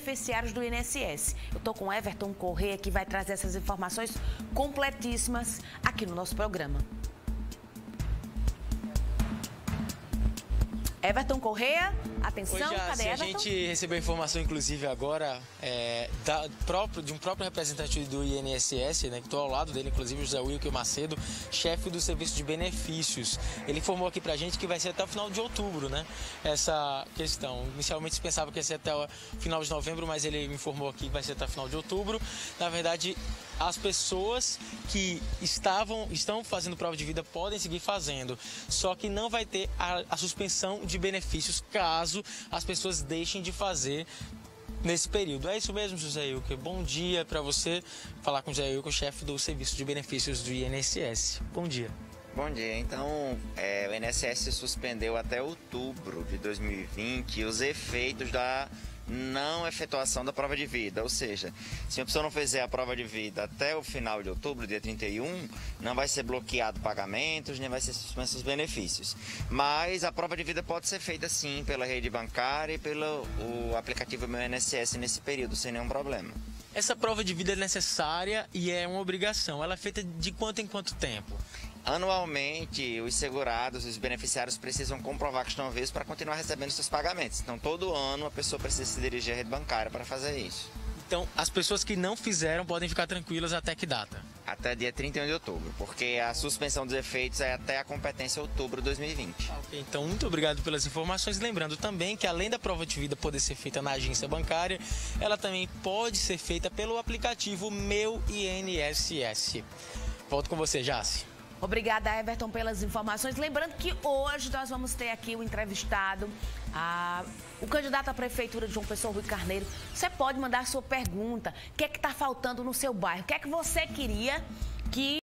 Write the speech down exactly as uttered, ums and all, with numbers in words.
beneficiários do I N S S. Eu estou com Everton Corrêa, que vai trazer essas informações completíssimas aqui no nosso programa. Everton Corrêa, atenção, Oi, cadê a Everton? gente recebeu informação, inclusive, agora é, da, próprio, de um próprio representante do I N S S, né, que estou ao lado dele, inclusive, o José Wilker Macedo, chefe do Serviço de Benefícios. Ele informou aqui pra gente que vai ser até o final de outubro, né, essa questão. Inicialmente se pensava que ia ser até o final de novembro, mas ele me informou aqui que vai ser até o final de outubro. Na verdade, as pessoas que estavam, estão fazendo prova de vida podem seguir fazendo, só que não vai ter a, a suspensão de benefícios caso as pessoas deixem de fazer nesse período. É isso mesmo, José Wilker. Bom dia para você. Falar com o José Wilker, chefe do Serviço de Benefícios do I N S S. Bom dia. Bom dia. Então, é, o I N S S suspendeu até outubro de dois mil e vinte os efeitos da não efetuação da prova de vida, ou seja, se a pessoa não fizer a prova de vida até o final de outubro, dia trinta e um, não vai ser bloqueado pagamentos, nem vai ser suspenso os benefícios. Mas a prova de vida pode ser feita sim pela rede bancária e pelo o aplicativo Meu I N S S nesse período, sem nenhum problema. Essa prova de vida é necessária e é uma obrigação. Ela é feita de quanto em quanto tempo? Anualmente, os segurados, os beneficiários precisam comprovar que estão vivos para continuar recebendo seus pagamentos. Então, todo ano a pessoa precisa se dirigir à rede bancária para fazer isso. Então, as pessoas que não fizeram podem ficar tranquilas até que data? Até dia trinta e um de outubro, porque a suspensão dos efeitos é até a competência outubro de dois mil e vinte. Okay, então, muito obrigado pelas informações. Lembrando também que, além da prova de vida poder ser feita na agência bancária, ela também pode ser feita pelo aplicativo Meu I N S S. Volto com você, Jace. Obrigada, Everton, pelas informações. Lembrando que hoje nós vamos ter aqui o entrevistado, a, o candidato à prefeitura de João Pessoa, Rui Carneiro. Você pode mandar a sua pergunta. O que é que está faltando no seu bairro? O que é que você queria que